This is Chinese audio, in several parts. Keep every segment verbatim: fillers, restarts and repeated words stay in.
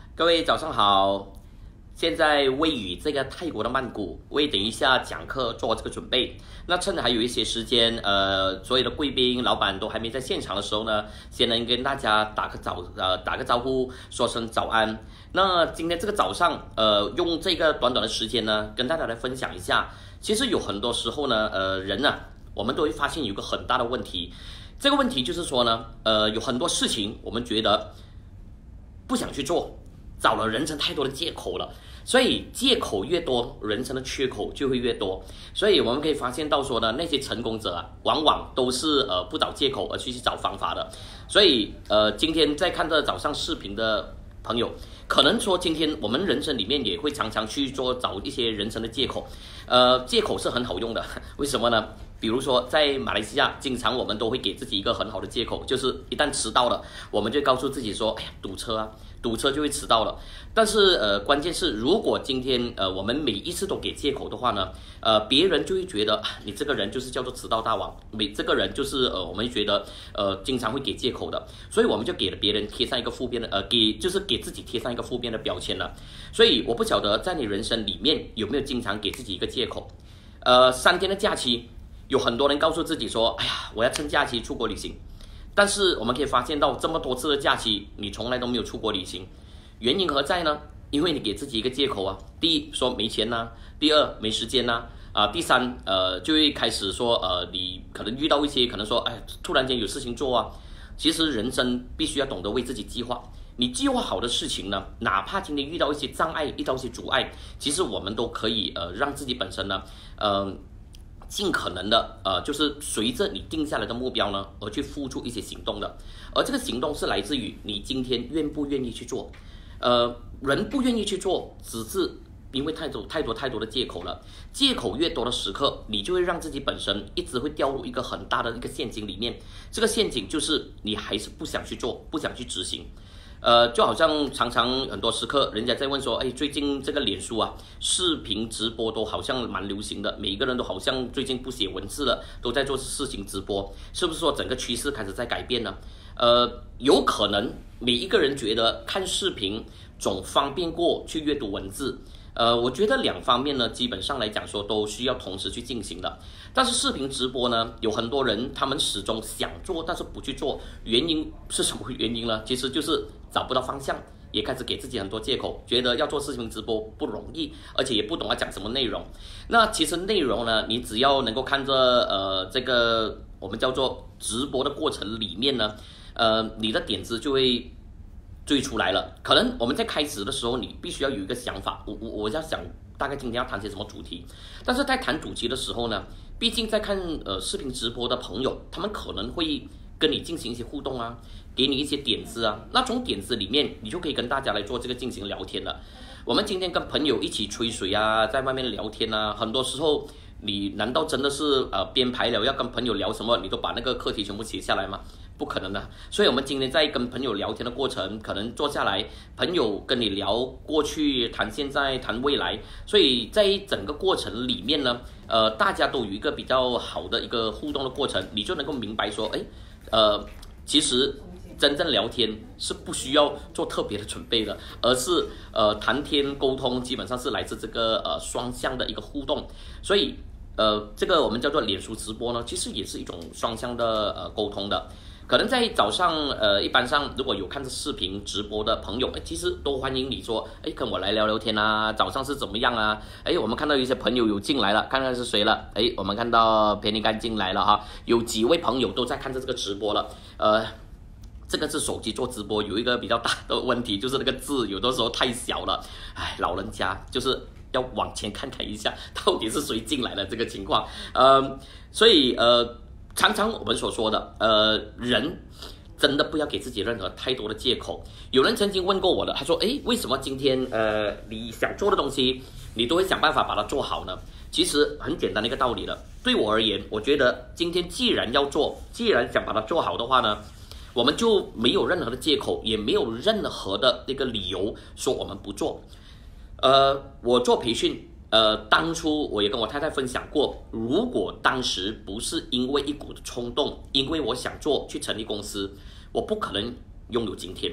各位早上好，现在位于这个泰国的曼谷，为等一下讲课做这个准备。那趁着还有一些时间，呃，所有的贵宾、老板都还没在现场的时候呢，先能跟大家打个早，呃，打个招呼，说声早安。那今天这个早上，呃，用这个短短的时间呢，跟大家来分享一下。其实有很多时候呢，呃，人呢、啊，我们都会发现有个很大的问题。这个问题就是说呢，呃，有很多事情我们觉得不想去做。找了人生太多的借口了，所以借口越多，人生的缺口就会越多。所以我们可以发现到说呢，那些成功者啊，往往都是呃不找借口而去去找方法的。所以呃，今天在看这早上视频的朋友，可能说今天我们人生里面也会常常去做找一些人生的借口。呃，借口是很好用的，为什么呢？比如说在马来西亚，经常我们都会给自己一个很好的借口，就是一旦迟到了，我们就告诉自己说，哎呀，堵车啊。堵车就会迟到了，但是呃，关键是如果今天呃我们每一次都给借口的话呢，呃，别人就会觉得你这个人就是叫做迟到大王，每这个人就是呃我们觉得呃经常会给借口的，所以我们就给了别人贴上一个负面的呃给就是给自己贴上一个负面的标签了。所以我不晓得在你人生里面有没有经常给自己一个借口，呃，三天的假期，有很多人告诉自己说，哎呀，我要趁假期出国旅行。但是我们可以发现到，这么多次的假期，你从来都没有出国旅行，原因何在呢？因为你给自己一个借口啊。第一，说没钱呐、啊；第二，没时间呐、啊；啊、呃，第三，呃，就会开始说，呃，你可能遇到一些可能说，哎，突然间有事情做啊。其实人生必须要懂得为自己计划。你计划好的事情呢，哪怕今天遇到一些障碍，遇到一些阻碍，其实我们都可以呃让自己本身呢，呃。尽可能的，呃，就是随着你定下来的目标呢，而去付出一些行动的，而这个行动是来自于你今天愿不愿意去做，呃，人不愿意去做，只是因为太多太多太多的借口了，借口越多的时刻，你就会让自己本身一直会掉入一个很大的一个陷阱里面，这个陷阱就是你还是不想去做，不想去执行。呃，就好像常常很多时刻，人家在问说，哎，最近这个脸书啊，视频直播都好像蛮流行的，每一个人都好像最近不写文字了，都在做视频直播，是不是说整个趋势开始在改变呢？呃，有可能每一个人觉得看视频总方便过去阅读文字。呃，我觉得两方面呢，基本上来讲说都需要同时去进行的。但是视频直播呢，有很多人他们始终想做，但是不去做，原因是什么原因呢？其实就是找不到方向，也开始给自己很多借口，觉得要做视频直播不容易，而且也不懂要讲什么内容。那其实内容呢，你只要能够看着呃这个我们叫做直播的过程里面呢，呃，你的点子就会追出来了。可能我们在开始的时候，你必须要有一个想法，我我我要想大概今天要谈些什么主题。但是在谈主题的时候呢，毕竟在看呃视频直播的朋友，他们可能会跟你进行一些互动啊，给你一些点子啊，那从点子里面，你就可以跟大家来做这个进行聊天了。我们今天跟朋友一起吹水啊，在外面聊天啊，很多时候你难道真的是呃编排了要跟朋友聊什么，你都把那个课题全部写下来吗？不可能的。所以我们今天在跟朋友聊天的过程，可能坐下来，朋友跟你聊过去，谈现在，谈未来，所以在整个过程里面呢，呃，大家都有一个比较好的一个互动的过程，你就能够明白说，哎，呃，其实真正聊天是不需要做特别的准备的，而是呃谈天沟通基本上是来自这个呃双向的一个互动，所以呃这个我们叫做脸书直播呢，其实也是一种双向的呃沟通的。可能在早上，呃，一般上如果有看着视频直播的朋友，哎，其实都欢迎你说，哎，跟我来聊聊天啊，早上是怎么样啊？哎，我们看到有些朋友有进来了，看看是谁了？哎，我们看到便利干进来了哈，有几位朋友都在看着这个直播了，呃。这个是手机做直播有一个比较大的问题，就是那个字有的时候太小了，哎，老人家就是要往前看看一下，到底是谁进来了这个情况，呃，所以呃，常常我们所说的，呃，人真的不要给自己任何太多的借口。有人曾经问过我的，他说，诶，为什么今天呃你想做的东西，你都会想办法把它做好呢？其实很简单的一个道理了。对我而言，我觉得今天既然要做，既然想把它做好的话呢，我们就没有任何的借口，也没有任何的那个理由说我们不做。呃，我做培训，呃，当初我也跟我太太分享过，如果当时不是因为一股的冲动，因为我想做去成立公司，我不可能拥有今天。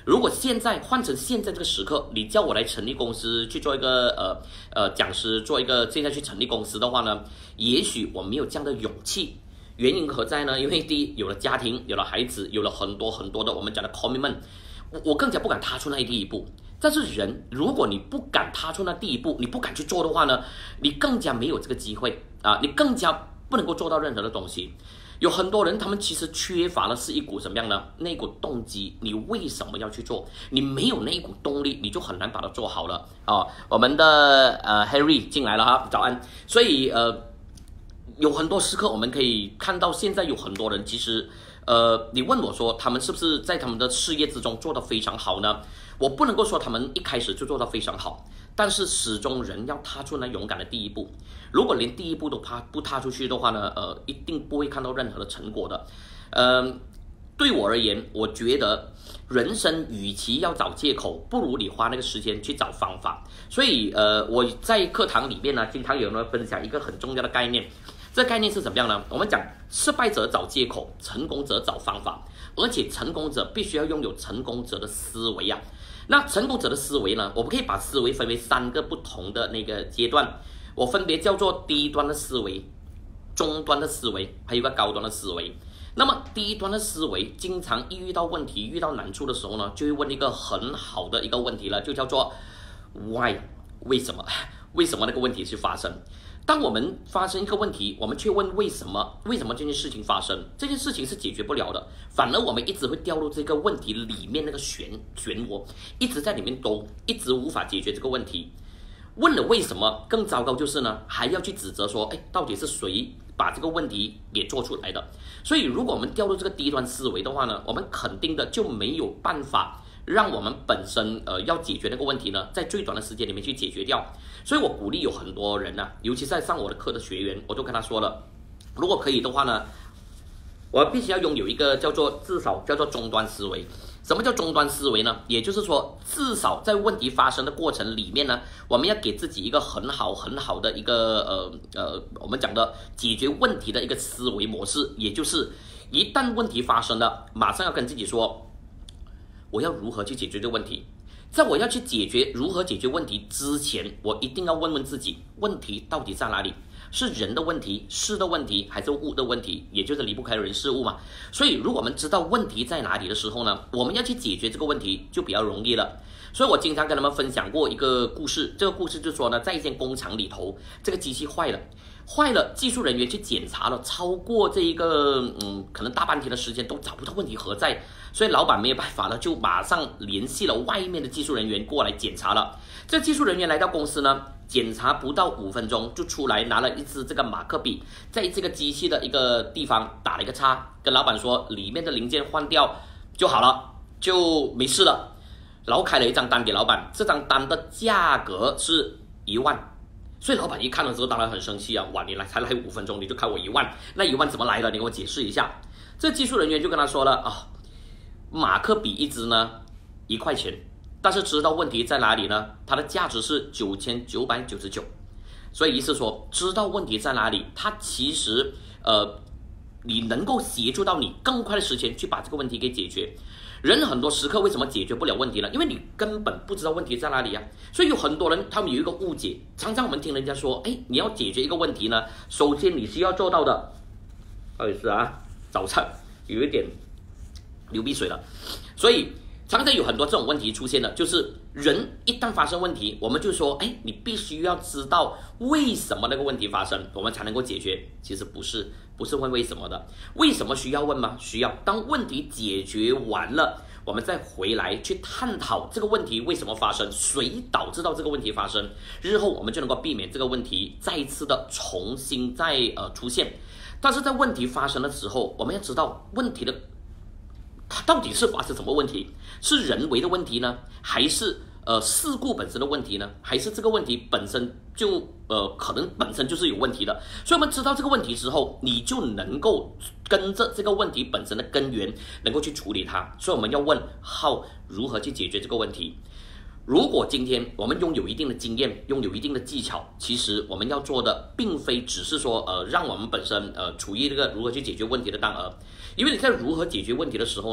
如果现在换成现在这个时刻，你叫我来成立公司去做一个呃呃讲师，做一个现在去成立公司的话呢，也许我没有这样的勇气。原因何在呢？因为第一，有了家庭，有了孩子，有了很多很多的我们讲的 commitment， 我我更加不敢踏出那第一步。但是人，如果你不敢踏出那第一步，你不敢去做的话呢，你更加没有这个机会啊，你更加不能够做到任何的东西。有很多人，他们其实缺乏的是一股什么样呢？那一股动机，你为什么要去做？你没有那一股动力，你就很难把它做好了啊。我们的呃 Harry 进来了哈，早安。所以呃。有很多时刻，我们可以看到，现在有很多人，其实，呃，你问我说，他们是不是在他们的事业之中做得非常好呢？我不能够说他们一开始就做得非常好，但是始终人要踏出那勇敢的第一步。如果连第一步都踏不踏出去的话呢，呃，一定不会看到任何的成果的。嗯、呃，对我而言，我觉得人生与其要找借口，不如你花那个时间去找方法。所以，呃，我在课堂里面呢，经常有人分享一个很重要的概念。这概念是怎么样呢？我们讲失败者找借口，成功者找方法，而且成功者必须要拥有成功者的思维啊。那成功者的思维呢，我们可以把思维分为三个不同的那个阶段，我分别叫做低端的思维、中端的思维，还有一个高端的思维。那么低端的思维，经常一遇到问题、遇到难处的时候呢，就会问一个很好的一个问题了，就叫做 why， 为什么？为什么那个问题去发生？当我们发生一个问题，我们却问为什么？为什么这件事情发生？这件事情是解决不了的，反而我们一直会掉入这个问题里面那个漩漩涡，一直在里面兜，一直无法解决这个问题。问了为什么，更糟糕就是呢，还要去指责说，哎，到底是谁把这个问题给做出来的？所以，如果我们掉入这个低端思维的话呢，我们肯定的就没有办法让我们本身呃要解决那个问题呢，在最短的时间里面去解决掉。所以我鼓励有很多人呢、啊，尤其在上我的课的学员，我都跟他说了，如果可以的话呢，我必须要拥有一个叫做至少叫做终端思维。什么叫终端思维呢？也就是说，至少在问题发生的过程里面呢，我们要给自己一个很好很好的一个呃呃，我们讲的解决问题的一个思维模式，也就是一旦问题发生了，马上要跟自己说，我要如何去解决这个问题。在我要去解决如何解决问题之前，我一定要问问自己，问题到底在哪里？是人的问题、事的问题，还是物的问题？也就是离不开人事物嘛。所以，如果我们知道问题在哪里的时候呢，我们要去解决这个问题就比较容易了。所以我经常跟他们分享过一个故事，这个故事就是说呢，在一间工厂里头，这个机器坏了。坏了，技术人员去检查了，超过这一个嗯，可能大半天的时间都找不到问题何在，所以老板没有办法了，就马上联系了外面的技术人员过来检查了。这技术人员来到公司呢，检查不到五分钟就出来拿了一支这个马克笔，在这个机器的一个地方打了一个叉，跟老板说里面的零件换掉就好了，就没事了。然后开了一张单给老板，这张单的价格是一万。所以老板一看了之后，当然很生气啊！哇，你来才来五分钟，你就开我一万，那一万怎么来的？你给我解释一下。这技术人员就跟他说了啊，马克笔一支呢一块钱，但是知道问题在哪里呢？它的价值是九千九百九十九，所以意思说，知道问题在哪里，它其实呃，你能够协助到你更快的时间去把这个问题给解决。人很多时刻为什么解决不了问题呢？因为你根本不知道问题在哪里呀、啊。所以有很多人他们有一个误解，常常我们听人家说，哎，你要解决一个问题呢，首先你需要做到的，不好意思啊，早上有一点流鼻水了，所以常常有很多这种问题出现的，就是人一旦发生问题，我们就说，哎，你必须要知道为什么那个问题发生，我们才能够解决。其实不是，不是问为什么的。为什么需要问吗？需要。当问题解决完了，我们再回来去探讨这个问题为什么发生，谁导致到这个问题发生，日后我们就能够避免这个问题再一次的重新再呃出现。但是在问题发生的时候，我们要知道问题的它到底是发生什么问题？是人为的问题呢，还是呃事故本身的问题呢？还是这个问题本身就呃可能本身就是有问题的？所以我们知道这个问题之后，你就能够跟着这个问题本身的根源，能够去处理它。所以我们要问 how 如何去解决这个问题。如果今天我们拥有一定的经验，拥有一定的技巧，其实我们要做的并非只是说呃让我们本身呃处于这个如何去解决问题的当儿，因为你在如何解决问题的时候呢，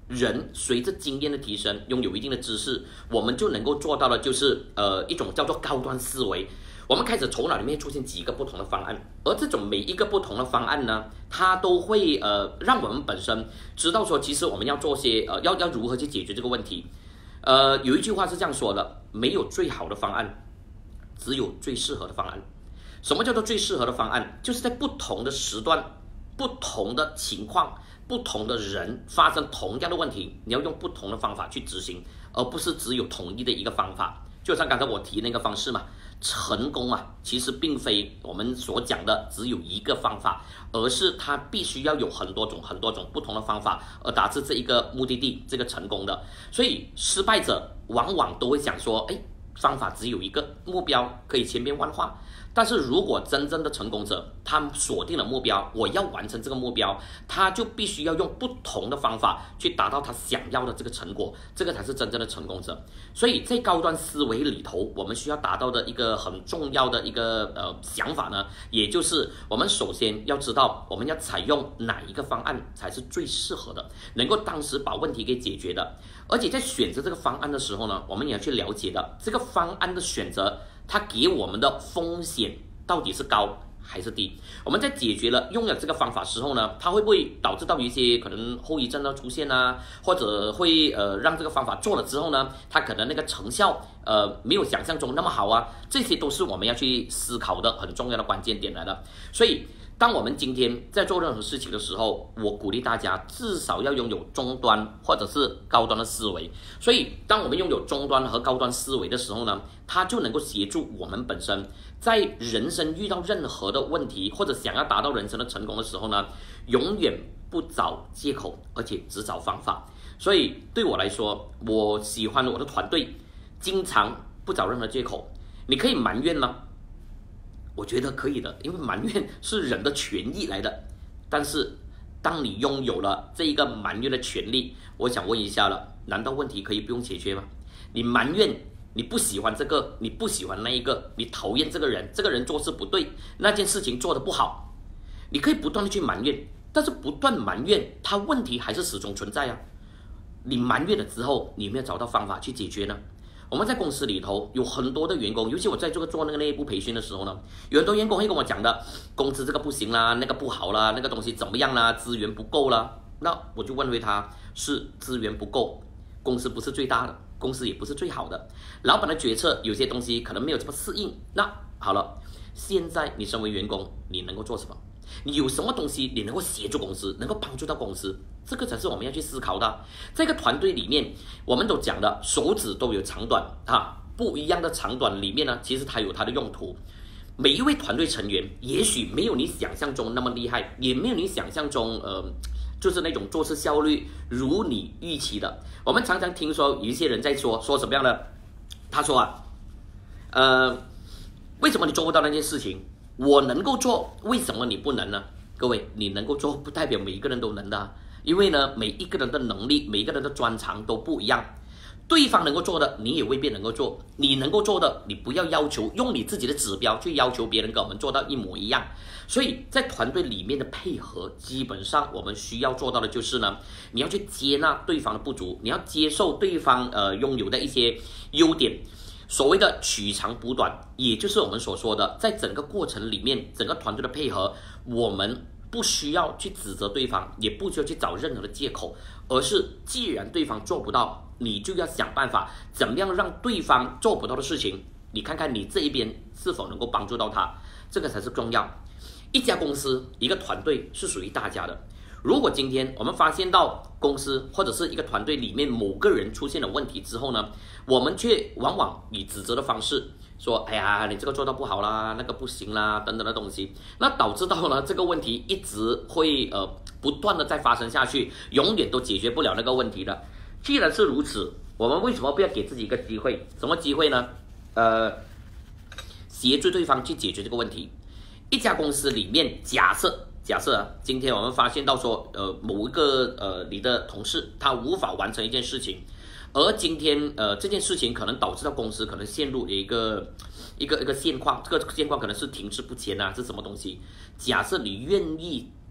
人随着经验的提升，拥有一定的知识，我们就能够做到的就是呃一种叫做高端思维。我们开始头脑里面出现几个不同的方案，而这种每一个不同的方案呢，它都会呃让我们本身知道说，其实我们要做些呃要要如何去解决这个问题。呃，有一句话是这样说的：没有最好的方案，只有最适合的方案。什么叫做最适合的方案？就是在不同的时段、不同的情况、不同的人发生同样的问题，你要用不同的方法去执行，而不是只有统一的一个方法。就像刚才我提那个方式嘛，成功啊，其实并非我们所讲的只有一个方法，而是它必须要有很多种、很多种不同的方法，而达至这一个目的地，这个成功的。所以失败者往往都会想说，哎，方法只有一个，目标可以千变万化。但是如果真正的成功者，他锁定了目标，我要完成这个目标，他就必须要用不同的方法去达到他想要的这个成果，这个才是真正的成功者。所以在高端思维里头，我们需要达到的一个很重要的一个呃想法呢，也就是我们首先要知道我们要采用哪一个方案才是最适合的，能够当时把问题给解决的。而且在选择这个方案的时候呢，我们也要去了解的这个方案的选择，它给我们的风险到底是高还是低？我们在解决了用了这个方法之后呢，它会不会导致到一些可能后遗症的出现啊？或者会呃让这个方法做了之后呢，它可能那个成效呃没有想象中那么好啊？这些都是我们要去思考的很重要的关键点来的。所以当我们今天在做任何事情的时候，我鼓励大家至少要拥有中端或者是高端的思维。所以当我们拥有中端和高端思维的时候呢，它就能够协助我们本身在人生遇到任何的问题，或者想要达到人生的成功的时候呢，永远不找借口，而且只找方法。所以对我来说，我喜欢我的团队经常不找任何借口。你可以埋怨吗？我觉得可以的，因为埋怨是人的权益来的。但是当你拥有了这一个埋怨的权利，我想问一下了，难道问题可以不用解决吗？你埋怨你不喜欢这个，你不喜欢那一个，你讨厌这个人，这个人做事不对，那件事情做得不好，你可以不断的去埋怨，但是不断埋怨，它问题还是始终存在啊。你埋怨了之后，你有没有找到方法去解决呢？我们在公司里头有很多的员工，尤其我在这个做那个内部培训的时候呢，有很多员工会跟我讲的，工资这个不行啦，那个不好啦，那个东西怎么样啦，资源不够啦。那我就问回他，是资源不够，公司不是最大的，公司也不是最好的，老板的决策有些东西可能没有这么适应。那好了，现在你身为员工，你能够做什么？你有什么东西你能够协助公司，能够帮助到公司？这个才是我们要去思考的。这个团队里面，我们都讲的手指都有长短啊，不一样的长短里面呢，其实它有它的用途。每一位团队成员，也许没有你想象中那么厉害，也没有你想象中呃，就是那种做事效率如你预期的。我们常常听说有一些人在说说什么样的，他说啊，呃，为什么你做不到那件事情？我能够做，为什么你不能呢？各位，你能够做不代表每一个人都能的、啊，因为呢，每一个人的能力，每一个人的专长都不一样。对方能够做的，你也未必能够做；你能够做的，你不要要求用你自己的指标去要求别人跟我们做到一模一样。所以在团队里面的配合，基本上我们需要做到的就是呢，你要去接纳对方的不足，你要接受对方呃拥有的一些优点。所谓的取长补短，也就是我们所说的，在整个过程里面，整个团队的配合，我们不需要去指责对方，也不需要去找任何的借口，而是既然对方做不到，你就要想办法怎么样让对方做不到的事情，你看看你这一边是否能够帮助到他，这个才是重要。一家公司，一个团队是属于大家的。如果今天我们发现到公司或者是一个团队里面某个人出现了问题之后呢，我们却往往以指责的方式说，哎呀，你这个做到不好啦，那个不行啦，等等的东西，那导致到呢这个问题一直会呃不断的再发生下去，永远都解决不了那个问题的。既然是如此，我们为什么不要给自己一个机会？什么机会呢？呃，协助对方去解决这个问题。一家公司里面，假设。假设啊，今天我们发现到说，呃，某一个呃你的同事他无法完成一件事情，而今天呃这件事情可能导致到公司可能陷入一个一个一个现况，这个现况可能是停滞不前啊，是什么东西？假设你愿意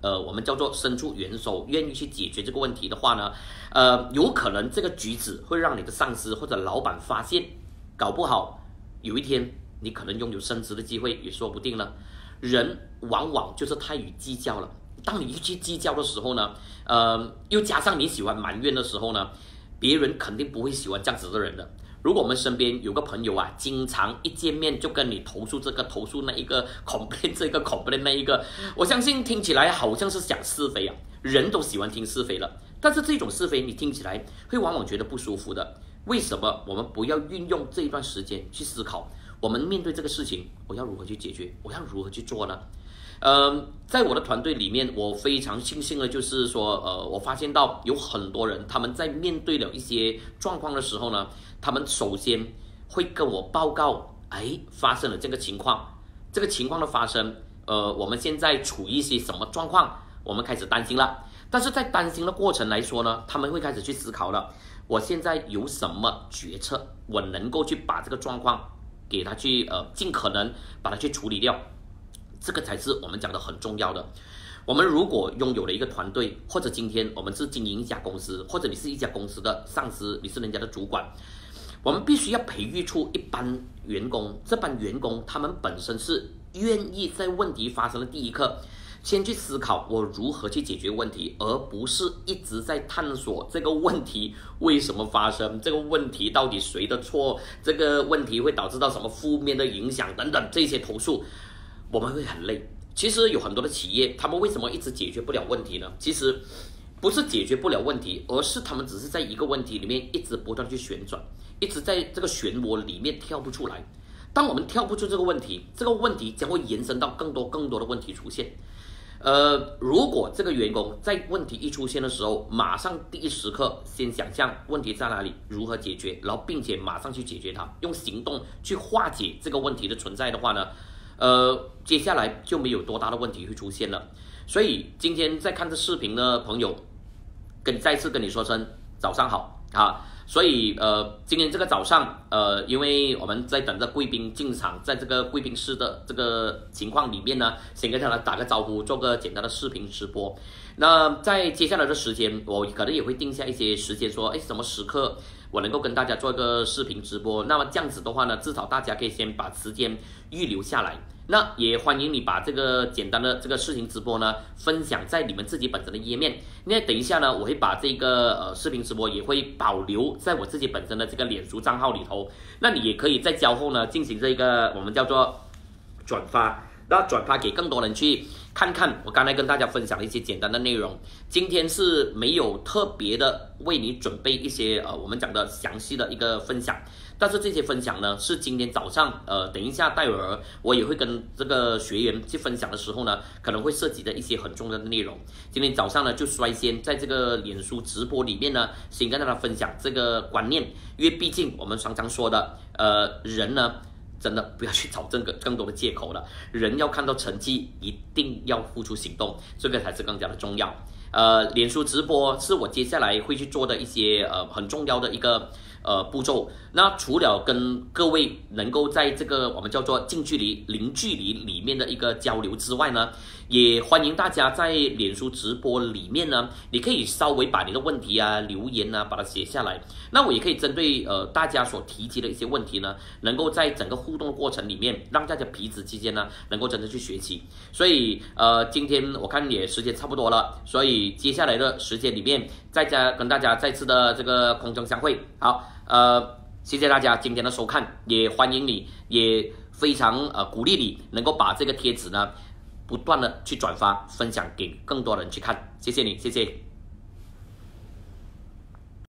呃，我们叫做伸出援手，愿意去解决这个问题的话呢，呃，有可能这个举止会让你的上司或者老板发现，搞不好有一天你可能拥有升职的机会也说不定了。人往往就是太于计较了，当你去计较的时候呢，呃，又加上你喜欢埋怨的时候呢，别人肯定不会喜欢这样子的人的。如果我们身边有个朋友啊，经常一见面就跟你投诉这个投诉那一个 complain 这个 complain 那一个，我相信听起来好像是讲是非啊，人都喜欢听是非了，但是这种是非你听起来会往往觉得不舒服的。为什么我们不要运用这一段时间去思考，我们面对这个事情，我要如何去解决，我要如何去做呢？呃，在我的团队里面，我非常庆幸的就是说，呃，我发现到有很多人，他们在面对了一些状况的时候呢，他们首先会跟我报告，哎，发生了这个情况，这个情况的发生，呃，我们现在处于一些什么状况，我们开始担心了。但是在担心的过程来说呢，他们会开始去思考了，我现在有什么决策，我能够去把这个状况给他去，呃，尽可能把它去处理掉。这个才是我们讲的很重要的。我们如果拥有了一个团队，或者今天我们是经营一家公司，或者你是一家公司的上司，你是人家的主管，我们必须要培育出一班员工，这班员工他们本身是愿意在问题发生的第一刻先去思考我如何去解决问题，而不是一直在探索这个问题为什么发生，这个问题到底谁的错，这个问题会导致到什么负面的影响等等这些投诉，我们会很累。其实有很多的企业，他们为什么一直解决不了问题呢？其实不是解决不了问题，而是他们只是在一个问题里面一直不断去旋转，一直在这个漩涡里面跳不出来。当我们跳不出这个问题，这个问题将会延伸到更多更多的问题出现。呃，如果这个员工在问题一出现的时候，马上第一时刻先想象问题在哪里，如何解决，然后并且马上去解决它，用行动去化解这个问题的存在的话呢，呃，接下来就没有多大的问题会出现了。所以今天在看这视频的朋友，跟再次跟你说声早上好啊。所以呃，今天这个早上，呃，因为我们在等着贵宾进场，在这个贵宾室的这个情况里面呢，先跟大家打个招呼，做个简单的视频直播。那在接下来的时间，我可能也会定下一些时间，说，哎，什么时刻我能够跟大家做一个视频直播。那么这样子的话呢，至少大家可以先把时间预留下来。那也欢迎你把这个简单的这个视频直播呢，分享在你们自己本身的页面。那等一下呢，我会把这个呃视频直播也会保留在我自己本身的这个脸书账号里头。那你也可以在交后呢进行这个我们叫做转发，那转发给更多人去看看我刚才跟大家分享的一些简单的内容。今天是没有特别的为你准备一些呃我们讲的详细的一个分享。但是这些分享呢，是今天早上，呃，等一下待会儿我也会跟这个学员去分享的时候呢，可能会涉及的一些很重要的内容。今天早上呢，就率先在这个脸书直播里面呢，先跟大家分享这个观念，因为毕竟我们常常说的，呃，人呢，真的不要去找这个更多的借口了，人要看到成绩，一定要付出行动，这个才是更加的重要。呃，脸书直播是我接下来会去做的一些呃很重要的一个。呃，步骤。那除了跟各位能够在这个我们叫做近距离、零距离里面的一个交流之外呢，也欢迎大家在脸书直播里面呢，你可以稍微把你的问题啊、留言啊，把它写下来。那我也可以针对呃大家所提及的一些问题呢，能够在整个互动的过程里面，让大家彼此之间呢，能够真的去学习。所以呃，今天我看也时间差不多了，所以接下来的时间里面，再加跟大家再次的这个空中相会。好。呃，谢谢大家今天的收看，也欢迎你，也非常呃鼓励你能够把这个贴纸呢，不断的去转发分享给更多人去看，谢谢你，谢谢。